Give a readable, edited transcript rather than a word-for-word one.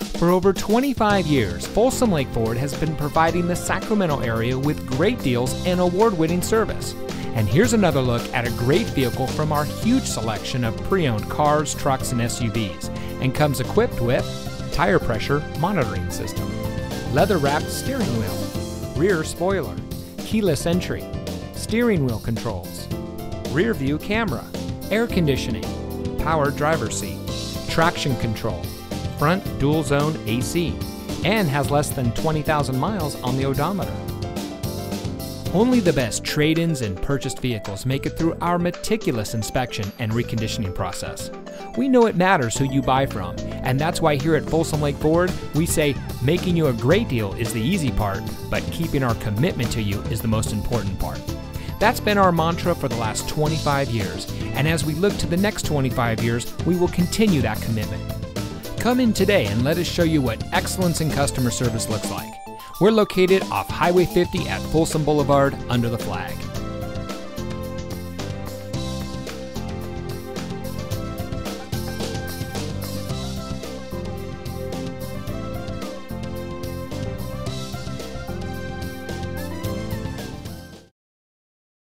For over 25 years, Folsom Lake Ford has been providing the Sacramento area with great deals and award-winning service. And here's another look at a great vehicle from our huge selection of pre-owned cars, trucks, and SUVs, and comes equipped with tire pressure monitoring system, leather-wrapped steering wheel, rear spoiler, keyless entry, steering wheel controls, rear view camera, air conditioning, power driver's seat, traction control, front dual zone AC, and has less than 20,000 miles on the odometer. Only the best trade-ins and purchased vehicles make it through our meticulous inspection and reconditioning process. We know it matters who you buy from, and that's why here at Folsom Lake Ford, we say making you a great deal is the easy part, but keeping our commitment to you is the most important part. That's been our mantra for the last 25 years, and as we look to the next 25 years, we will continue that commitment. Come in today and let us show you what excellence in customer service looks like. We're located off Highway 50 at Folsom Boulevard under the flag.